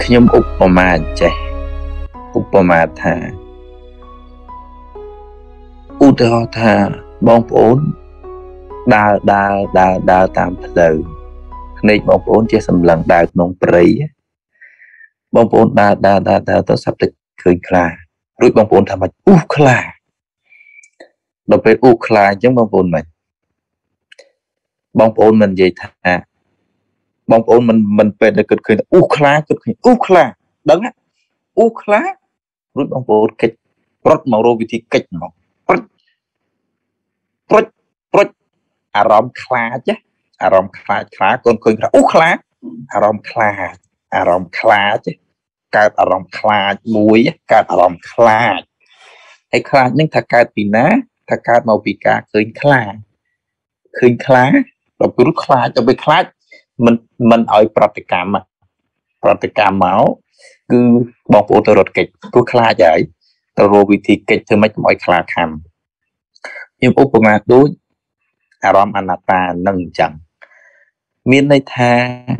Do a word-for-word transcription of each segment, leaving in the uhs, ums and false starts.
ខ្ញុំឧបមាចេះឧបមាថាឧទាហរណ៍ថាបងប្អូនដើរដើរដើរដើរតាមផ្លូវភ្នែកបងប្អូនជាសម្លឹងដើរក្នុងព្រៃបងប្អូនដើរដើរដើរដើរទៅសាប់តែឃើញខ្លារួចបងប្អូនថាម៉េចអូខ្លាដល់ពេលអូខ្លាអញ្ចឹងបងប្អូនម៉េចបងប្អូនមិននិយាយថាបងប្អូនមិនមិនពេលដែលគិតឃើញអូខ្លាគិតឃើញអូខ្លាដឹងអូខ្លារួចបងប្អូនកិច្ចប្រត់មករកវិធីកិច្ចមកព្រិចព្រិចព្រិចអារម្មណ៍ខ្លាចអារម្មណ៍ខ្លាចខ្លាកូនឃើញថាអូខ្លាអារម្មណ៍ខ្លាចអារម្មណ៍ខ្លាចកើតអារម្មណ៍ខ្លាចមួយកើតអារម្មណ៍ខ្លាចហើយខ្លាចនឹងថាកើតពីណាថាកើតមកពីការឃើញខ្លាឃើញខ្លាដល់ព្រោះខ្លាចទៅពេលខ្លាចមិនមិនឲ្យប្រតិកម្មប្រតិកម្មមកគឺបងប្អូនទៅរត់កិច្ចព្រោះខ្លាចហើយទៅរកវិធីកិច្ចធ្វើម៉េចកុំឲ្យខ្លាខំខ្ញុំឧបមាដូចអារម្មណ៍អនត្តានឹងអញ្ចឹងមានន័យថា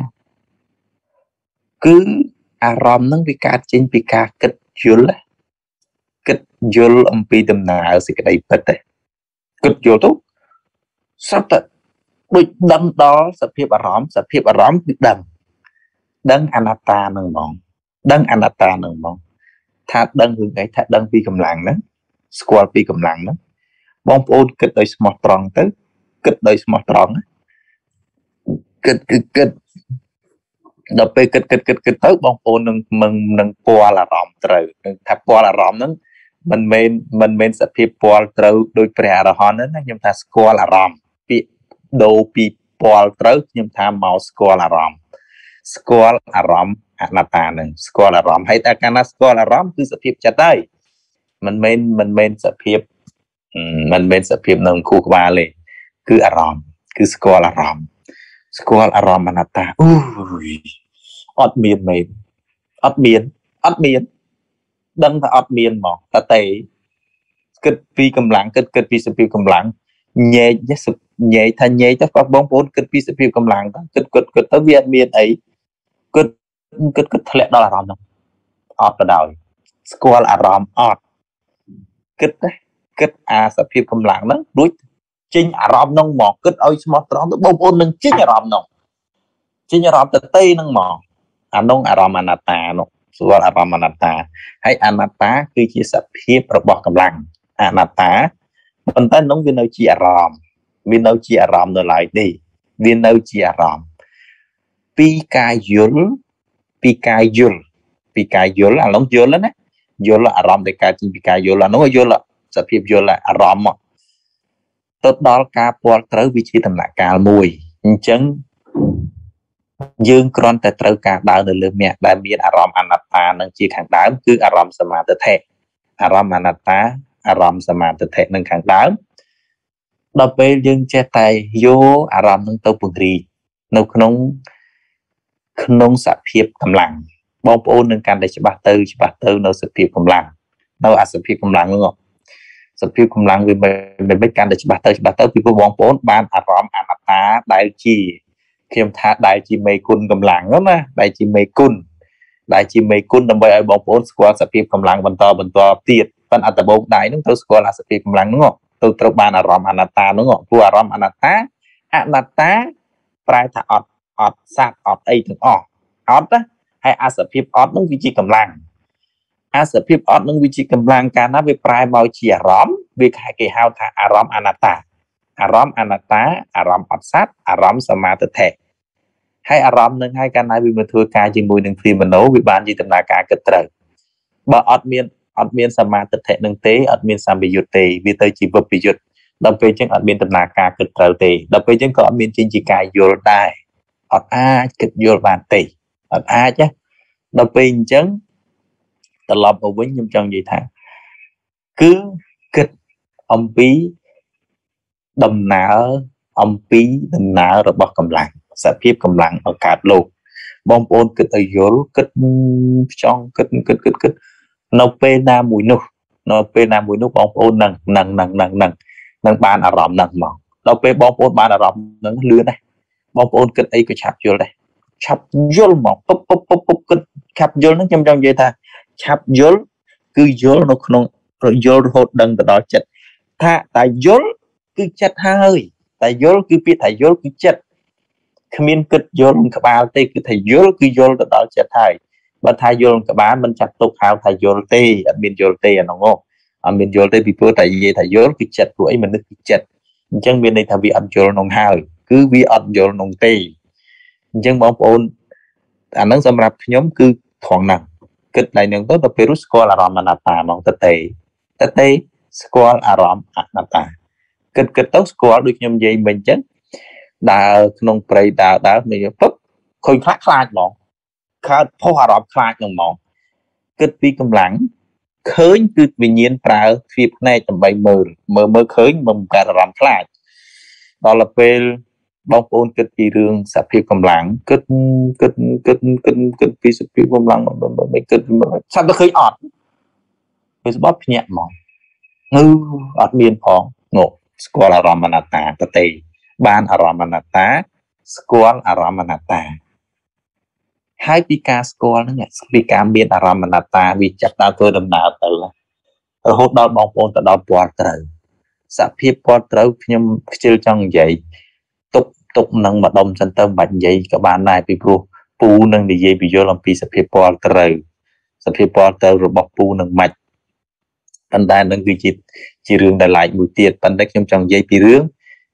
គឺអារម្មណ៍នឹងវាកើតចេញពីការគិតយល់គិតយល់អំពីដំណើរសេចក្តីពិតទេគិតយល់ទៅសត្វតែដូចដឹងដល់សភាពអារម្មណ៍សភាពអារម្មណ៍គឺដឹងដឹងអនត្តានឹងហ្មងដឹងអនត្តានឹងហ្មងថាដឹងរឿងអីថាដឹងពីកម្លាំងហ្នឹងស្គាល់ពីកម្លាំងហ្នឹងបងប្អូនគិតដោយស្មោះត្រង់ទៅគិតដោយស្មោះត្រង់គិតគឺគិតដល់ពេលគិតគិតគិតគិតទៅបងប្អូននឹងនឹងនឹងពាល់អារម្មណ៍ត្រូវថាពាល់អារម្មណ៍ហ្នឹងមិនមែនមិនមែនសភាពពាល់ត្រូវដោយព្រះអរហន្តទេណាខ្ញុំថាស្គាល់អារម្មណ៍ពាក្យដូរពីពាល់ត្រូវខ្ញុំថាមកស្គាល់អារម្មណ៍ស្គាល់អារម្មណ៍អនត្តានឹងស្គាល់អារម្មណ៍ហើយតែកាលណាស្គាល់អារម្មណ៍គឺសភាពចិត្តហើយមិនមែនមិនមែនសភាពមិនមែនសភាពនៅខួរក្បាលទេគឺអារម្មណ៍គឺស្គាល់អារម្មណ៍ស្គាល់អារម្មណ៍អនត្តាអូយអត់មានមែនអត់មានអត់មានដឹងថាអត់មានហ្មងតែតែគិតពីកម្លាំងគិតគិតពីសភាពកម្លាំងញែកញែកថាញែកទៅក៏បងប្អូនគិតពីសភាពកម្លាំងទៅគិតគិតគិតទៅវាអត់មានអីគិតគិតគិតធ្លាក់ដល់អារម្មណ៍ហ្នឹងអត់ទៅដោយស្គាល់អារម្មណ៍អត់គិតណាគិតអាសភាពកម្លាំងហ្នឹងដូចចេញអារម្មណ៍ហ្នឹងមកគិតឲ្យស្មោះត្រង់ទៅបងប្អូននឹងចេញអារម្មណ៍ហ្នឹងចេញអារម្មណ៍ទៅទេហ្នឹងមកអានោះអារម្មណ៍អនត្តានោះស្គាល់អារម្មណ៍អនត្តាហើយអនត្តាគឺជាសភាពរបស់កម្លាំងអនត្តាប៉ុន្តែនោះវានៅជាអារម្មណ៍វានៅជាអារម្មណ៍នៅឡើយទេវានៅជាអារម្មណ៍ពីការយល់ពីការយល់ពីការយល់អានោះយល់ណាយល់អារម្មណ៍ដែលកើតចេញពីការយល់អានោះយល់សភាពយល់អារម្មណ៍ទៅដល់ការពាល់ត្រូវវាជាដំណាក់កាលមួយអញ្ចឹងយើងគ្រាន់តែត្រូវការដើរនៅលើមគ្គដែលមានអារម្មណ៍អនត្តានឹងជាខាងដើមគឺអារម្មណ៍សមាធិអារម្មណ៍អនត្តាអារម្មណ៍សមាធិនឹងខាងដើមដល់ពេលយើងចេះតែយកអារម្មណ៍នឹងទៅពង្រីកនៅក្នុងក្នុងសភាពកម្លាំងបងប្អូននឹងកាន់តែច្បាស់ទៅច្បាស់ទៅនៅសភាពកម្លាំងនៅអាសភាពកម្លាំងនោះសភាពកម្លាំងវាមិនមិនកាន់តែច្បាស់ទៅច្បាស់ទៅពីព្រោះបងប្អូនបានអារម្មណ៍អនត្តាដែលជាខ្ញុំថាដែលជាមេគុណកម្លាំងណាដែលជាមេគុណដែលជាមេគុណដើម្បីឲ្យបងប្អូនស្គាល់សភាពកម្លាំងបន្តបន្តទៀតប៉ុន្តែអត្តបោកដៃនឹងទៅស្គាល់អាសភាពកម្លាំងនោះទៅត្រូវបានអារម្មណ៍អនត្តានោះព្រោះអារម្មណ៍អនត្តាអនត្តាប្រែថាអត់អត់សត្វអត់អីទាំងអស់អត់ណាហើយអាសភាពអត់នឹងវាជាកម្លាំងអាសភាពអត់នឹងវាជាកម្លាំងកាលណាវាប្រែមកជាអារម្មណ៍វាគេហៅថាអារម្មណ៍អនត្តាអារម្មណ៍អនត្តាអារម្មណ៍អត់សត្វអារម្មណ៍សមាធិហើយអារម្មណ៍នឹងហើយកាលណាវាមកធ្វើការជាមួយនឹងព្រាមណូវាបានជាដំណើរការគិតត្រូវបើអត់មានអត់មានសមាធិនឹងទេអត់មានសម្បយុទ្ធទេវាទៅជាវិបយុទ្ធដល់ពេលអញ្ចឹងអត់មានដំណើរការគិតត្រូវទេដល់ពេលអញ្ចឹងក៏អត់មានចេញជាការយល់ដែរអត់អាចគិតយល់បានទេអត់អាចណាដល់ពេលអញ្ចឹងត្រឡប់មកវិញខ្ញុំចង់និយាយថាគឺគិតអំពីដំណើរអំពីដំណើររបស់កម្លាំងសភាពកម្លាំងបង្កើតលោកបងប្អូនគិតឲ្យយល់គិតចង់គិតគិតគិតគិតនៅពេលណាមួយនោះនៅពេលណាមួយនោះបងប្អូននឹងនឹងនឹងនឹងនឹងនឹងបានអារម្មណ៍ហ្នឹងមកដល់ពេលបងប្អូនបានអារម្មណ៍ហ្នឹងលឿនដែរបងប្អូនគិតអីក៏ឆាប់យល់ដែរឆាប់យល់មកពុបពុបពុបពុបគិត chập vô nó trong trong vậy ta chập vô cứ vô nó không rồi vô hốt đằng từ đó chết tha tại vô cứ chết hơi tại vô cứ biết thầy vô cứ chết miên kết vô các bạn tê cứ thầy vô cứ vô từ đó chết thầy và thầy vô các bạn mình chặt tục hào thầy vô tê miên vô tê nó ngô miên vô tê bị bữa tại vì thầy vô cứ chết của ấy mình nó cứ chết chẳng miên này thầy bị ăn vô nông hơi cứ vì ăn vô nông tê chẳng bóng ôn anh nói xong nhóm cứ thoảng nặng kết lại những tốt là virus score aromanata mong tê tê tê tê score aromanata kết kết tốt score được nhóm dây mình chết đã nông prey đã đã mình phức khôi khát khai mong khát phô hòa rộp khai nông mong kết vi cầm lắng khơi cứ vì nhiên trả việc này tầm bảy mờ mờ mờ khơi mầm cả rộp khai đó là về bóng ôn kết kỳ rương sắp hiệp cầm lắng kết kết kết kết kết vì sắp hiệp cầm lắng mình kết sắp nó khơi ọt vì sắp bóp nhẹ mong ngư ọt miên phóng ngộ score là Ramanata tê tê ban Ramanata score Ramanata hai pika score nó nghe pika miên Ramanata vì chắc ta tôi đâm nào tự ở hốt đó bóng ôn từ đó bỏ trời sắp hiệp bỏ trời nhưng chưa trong vậy tục tục nâng mà đông chân tâm bệnh vậy các bạn này bị pro pu nâng đi dây bị vô làm pi sắp hiệp bỏ trời sắp hiệp bỏ trời rồi bọc pu nâng mạch phần đa nâng cứ chỉ chỉ rương đại lại mũi tiệt phần đất trong trong dây pi rương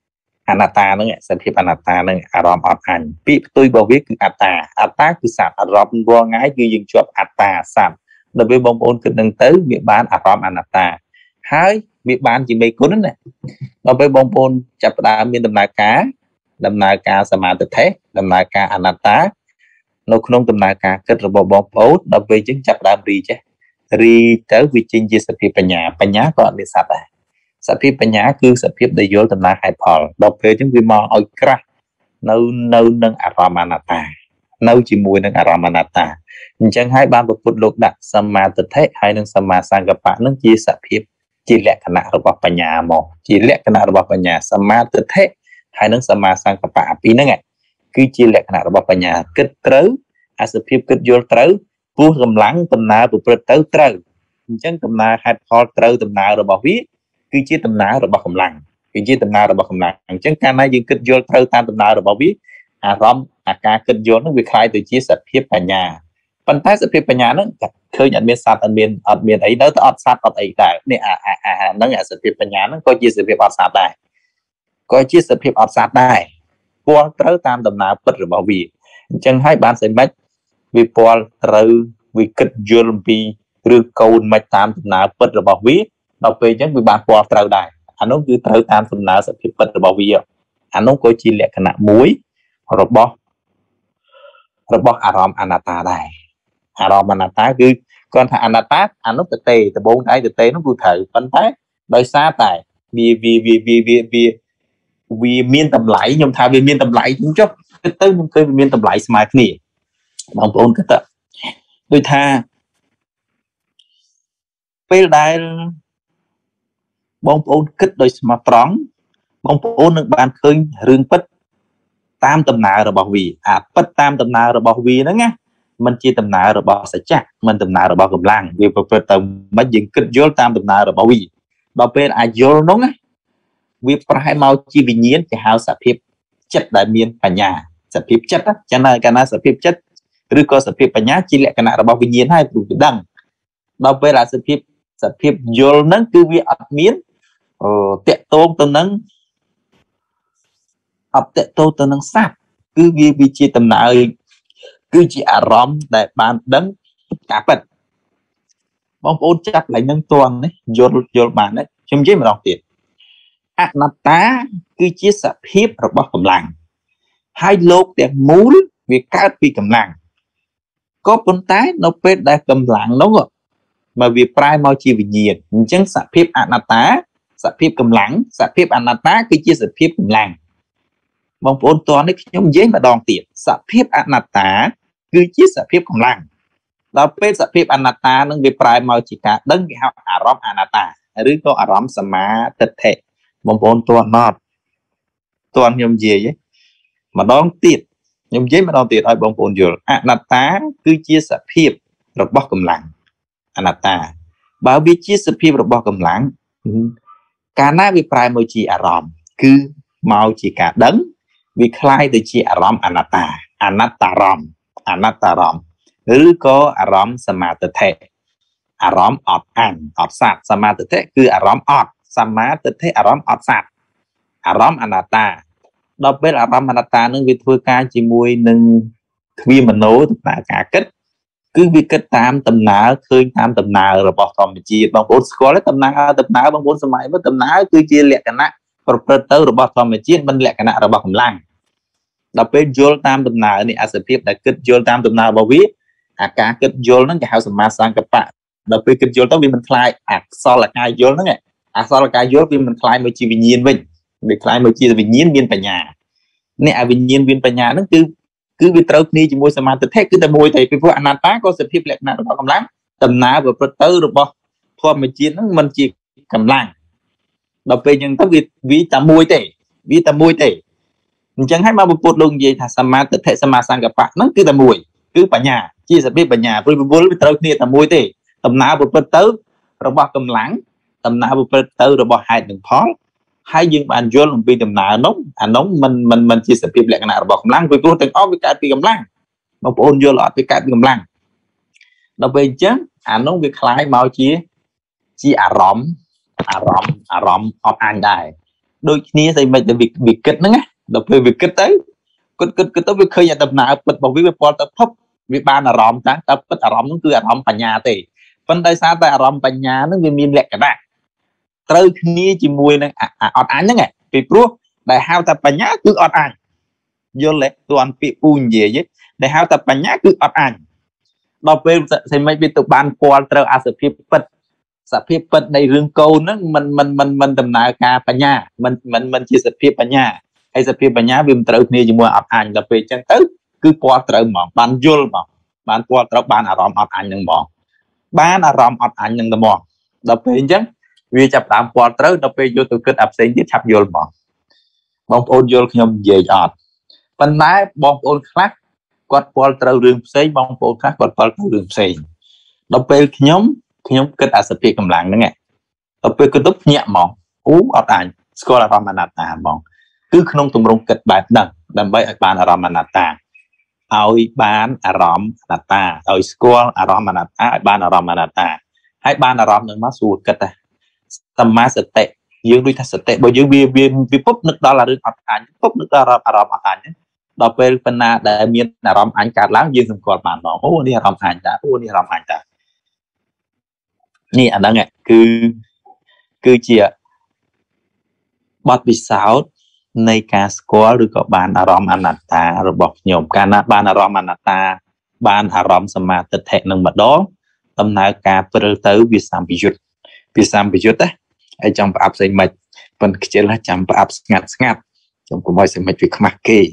anatta nó nghe sắp hiệp anatta nâng arom ọt hành pi tôi bảo viết cứ atta atta cứ sạp arom vô ngái cứ dừng chọp atta sạp đối với bông ôn cứ nâng tới việc bán arom anatta hai việc bán chỉ mấy cuốn này đối với bông ôn chập đá miền đầm nà cá đầm nà cá sama tự thế đầm nà cá anatta nó không đầm nà cá kết rồi bông ôn đối với chứng chập đá ri chứ ri tới vị trí chia sắp hiệp nhà nhà còn đi sạp này sắp hiệp nhà cứ sắp hiệp để vô đầm nà hai phò đối với chứng vi mò oi kra nâu nâu nâng arom anatta nâu chỉ mùi nâng arom anatta chẳng hai ba bậc phút lục đặt sama tự thế hai nâng sama sang gặp bạn nâng chia sắp hiệp chỉ lẽ khả năngរបស់បញ្ញាមកchỉ lẽខណៈរបស់បញ្ញាសមាទិដ្ឋិហើយនឹងសមាសង្កបៈពីរហ្នឹងគឺជាលក្ខណៈរបស់បញ្ញាគិតត្រូវអាសភាពគិតយល់ត្រូវពោះកម្លាំងដំណើរប្រព្រឹត្តទៅត្រូវអញ្ចឹងដំណើរហេតុផលត្រូវដំណើររបស់វាគឺជាដំណើររបស់កម្លាំងគឺជាដំណើររបស់កម្លាំងអញ្ចឹងកាលណាយើងគិតយល់ត្រូវតាមដំណើររបស់វាអារម្មណ៍អាការគិតយល់ហ្នឹងវាคล้ายទៅជាសភាពបញ្ញាប៉ុន្តែសភាពបញ្ញាហ្នឹងឃើញអត់មានសត្វអត់មានអត់មានអីទៅអត់សត្វអត់អីដែរនេះអាហ្នឹងអាសភាពបញ្ញាហ្នឹងក៏ជាសភាពអត់សត្វដែរក៏ជាសភាពអត់សត្វដែរពលត្រូវតាមដំណើរពិតរបស់វាអញ្ចឹងហើយបានសេមិនវាពលត្រូវវាគិតយល់អំពីឬកូនមិនតាមដំណើរពិតរបស់វាដល់ពេលអញ្ចឹងវាបានពលត្រូវដែរអានោះគឺត្រូវតាមដំណើរសភាពពិតរបស់វាអានោះក៏ជាលក្ខណៈមួយរបស់របស់អារម្មណ៍អនត្តាដែរអារម្មណ៍អនត្តាគឺគាត់ថាអនត្តាអានោះទៅទេដបងឯងទៅទេនោះគឺត្រូវប៉ុន្តែដោយសារតែវាវាវាវាវាវាវាមានតម្លៃខ្ញុំថាវាមានតម្លៃអញ្ចឹងទៅខ្ញុំឃើញវាមានតម្លៃស្មើគ្នាបងប្អូនគិតទៅដូចថាពេលដែលបងប្អូនគិតដោយស្មោះត្រង់បងប្អូននឹងបានឃើញរឿងពិតតាមដំណើររបស់វាអាពិតតាមដំណើររបស់វាហ្នឹងណាมันជាដំណើររបស់សច្ចៈមិនដំណើររបស់កម្លាំងវាប្រព្រឹត្តទៅមិនយើងគិតយល់តាមដំណើររបស់វាដល់ពេលអាចយល់នោះណាវាប្រហែលមកជាវិញ្ញាណគេហៅសភាពចិត្តដែលមានបញ្ញាសភាពចិត្តចឹងណាកាលណាសភាពចិត្តឬក៏សភាពបញ្ញាជាលក្ខណៈរបស់វិញ្ញាណហើយព្រោះវាដឹងដល់ពេលអាសភាពសភាពយល់ហ្នឹងគឺវាអត់មានអឺតកតងទៅនឹងអត់តកតងទៅនឹងសត្វគឺវាវាជាដំណើរគឺជាអារម្មណ៍ដែលបានដឹងការពិតបងប្អូនចាប់ឡើងនឹងតន់នេះយល់យល់បានទេខ្ញុំនិយាយម្ដងទៀតអនត្តាគឺជាសភាពរបស់កម្លាំងហើយលោកទាំងមូលវាកើតពីកម្លាំងក៏ប៉ុន្តែនៅពេលដែលកម្លាំងនោះមកវាប្រែមកជាវិញ្ញាណអញ្ចឹងសភាពអនត្តាសភាពកម្លាំងសភាពអនត្តាគឺជាសភាពកម្លាំងបងប្អូនតនេះខ្ញុំនិយាយម្ដងទៀតសភាពអនត្តាគឺជាសភាពកម្លាំងដល់ពេលសភាពអនត្តានឹងវាប្រែមកជាការដឹងគេហៅអារម្មណ៍អនត្តាឬក៏អារម្មណ៍សមាទិដ្ឋិបងប្អូនតអត់តខ្ញុំនិយាយម្ដងទៀត nhưng với mà đầu tiên ai bong bồn dồn anatta cứ chia sẻ phiệp rồi bóc cầm lặng anatta bảo biết chia sẻ phiệp rồi bóc cầm lặng cả na bị prai môi chi aram cứ mau chỉ cả đấng vì khai từ chi aram anatta anattaram anattaramหรือก็อารมณ์สมาธิเทอารมณ์อดอันอดสัตว์สมาธิเทคืออารมณ์อดสมาธิเทอารมณ์อดสัตว์อารมณ์อนัตตาเราเป็นอารมณ์อนัตตานึงวิธีการจีมวยหนึ่งวิมโนตุตากาคิดคือวิคิดตามตำนาเคยตามตำนาระบบธรรมจีบางคนสกอลและตำนาตำนาบางคนสมัยว่าตำนาคือจีเลียกันนะประเตอร์ระบบธรรมจีมันเลียกันนะระบบกำลังเราเป็นโยลตามตำนาเนี่ยอาศัยเพียบแต่คิดโยลตามตำนาบวิอาการกิดโยลนั่นก็หาสมาสังกัปปะเราไปกิดโยลต้องมีมันคลายอักษรละกายโยลนั่นไงอักษรละกายโยลมีมันคลายมือจีวิญญาณวิ่งไปคลายมือจีวิญญาณวิญปัญญาเนี่ยวิญญาณวิญปัญญานั่นคือคือวิตรนี้จีมวยสมาธิเทคคือแต่มวยแต่เป็นพวกอนันตาก็สถิตแหลกนะเรากำลังตำนาแบบประตูหรือบ่พอมือจีนั่นมันจีกำลังเราไปยังต้องวิวิตามวยเตะวิตามวยเตะจังให้มาบุปผลลงยีถ้าสมาธิเทสมาสังกัปปะนั่นคือแต่มวยคือปัญญาจีสเปปัญญาบริบูรณ์วิตรนี้แต่มวยเตะตำนาบุปผลเราบอกกำลังตำนาบุปผลเราบอกให้หนึ่งพอให้ยิงบานโยนลงไปตำนาน้องอันน้องมันมันมันจีสเปแหลกนะเราบอกกำลังไปพูดถึงอ้อมไปการปีกำลังมาโอนโยนหลอดไปการปีกำลังเราไปจังอันน้องไปคล้ายเมาจีจีอารมณ์อารมณ์อารมณ์ออกอ่านได้โดยนี้ใส่ไม่จะวิวิกฤตนั่นไงเราไปวิกฤตtớiก็ก็ก็ต้องวิเคราะห์ตำนาปิดบอกวิปอลตะพบวิบานอารมณ์นะแต่ปิดอารมณ์นั่นคืออารมณ์ปัญญาเตะปัญญาซาแต่อารมณ์ปัญญานั่นคือมีแหลกกันได้เติร์นี้จีมวยนั่นอ่ะอ่ะอดอ่านยังไงปีปลุกได้หาแต่ปัญญาคืออดอ่านโยนเลยตัวอันปีปูนเย่ยได้หาแต่ปัญญาคืออดอ่านเราไปใส่ไม่เป็นตัวบานปอลเติร์อาศัยพิปิดสัพพิปิดในเรื่องโกนั่นมันมันมันมันดำนาการปัญญามันมันมันจีสัพพิปัญญาไอ้สัพพิปัญญาวิมเติร์นี้จีมวยอดอ่านเราไปจังเติร์คือปอลเติร์หมองบานโยลหมองบานปอลเติร์บานอารมณ์อดอ่านยังหมองบ้านอารมณ์อดอ่านยังตะมองเราไปจังวิจับตามปอลเตอร์เราไปโยตุกิดอับเซนที่ทับโยลบองบองโอนโยลขยมเยี่ยอดปัญหาบองโอนคลักกดปอลเตอร์เรื่องเซนบองโอนคลักกดปอลเตอร์เรื่องเซนเราไปขยมขยมกิดอาศัยกำลังนั่นไงเราไปกระตุกเนี่ยมองอู้อดอ่านสกอร์อารมณ์นาตามองคือขนมตุ่มรงกิดแบบดังดังใบอาการอารมณ์นาตาเอาบ้านอารมณ์นาตาเอาสกอร์อารมณ์นาตาบ้านอารมณ์นาตาให้บ้านอารมณ์หนึ่งมาสูดกันแต่ธรรมะสติยืนด้วยทัศน์บ่ยืนเบียเบียวิปุ๊บนึกดอลลาร์อัดอันปุ๊บนึกดอลลาร์อารมณ์อัดอันเนี่ยเราเป็นปัญหาแต่มีอารมณ์อันการล้างยืนสมกอดมันบอกโอ้นี่อารมณ์อันจ้าโอ้นี่อารมณ์อันจ้านี่อันนั้นไงคือคือเจียบัดบิสาวในการสกอร์หรือก็บานอารมณ์อนัตตาเราบอกโยมการนัดบานอารมณ์อนัตตาบานอารมณ์สมาธิแทนหนึ่งบัดดองตำนานการเปิดเตอร์วิสามพิจุดพิสามพิจุดนะไอ้จำปอับใส่มาเป็นเจล่าจำปอับงัดงัดจำกูไม่ใส่มาจุดขมักเกย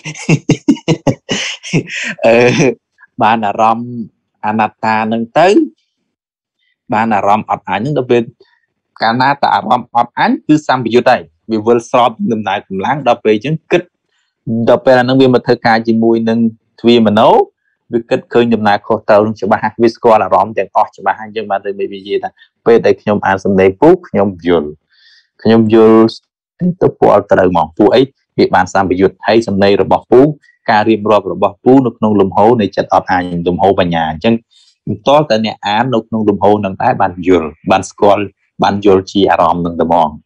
เออบานอารมณ์อนัตตาหนึ่งเตอร์บานอารมณ์อัดอันนึงจะเป็นการนัดอารมณ์อัดอันคือสามพิจุดได้วิวสอบหนึ่งนายกำลังเราไปจึงคิดเราไปนั่งวิมาเทกาจีมวยหนึ่งทวีมันโน้วิกฤตเคยจำนายโคเตอร์จะมาหักวิสกอร์ละร้อมแต่ออกจะมาหักยังมาได้ไม่มีgìนะไปได้ขยมอ่านสำเนียงปุ๊บขยมยุลขยมยุลที่ตัวปอลเตอร์มองปูไอ้เหตุการณ์สามประโยชน์ให้สำเนียงระบบปูการเรียนรอบระบบปูนกนงลมโฮในจัดออกอ่านลมโฮปัญญาจังตัวแต่เนี่ยอ่านนกนงลมโฮนั่งใต้บันยุลบันสกอร์บันยุลจีอารมณ์นั่งตะมอง